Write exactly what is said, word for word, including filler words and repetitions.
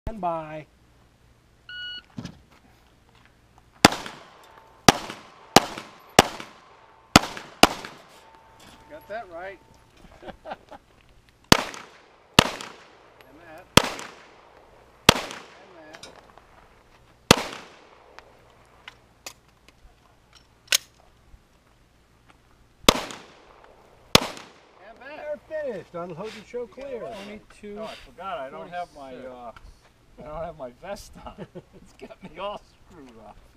Stand by. Got that right. And that. And that. And that. They're finished. Unload and show clear. twenty-two. Oh, I forgot. I don't have my. Uh, I don't have my vest on. It's got me all screwed up.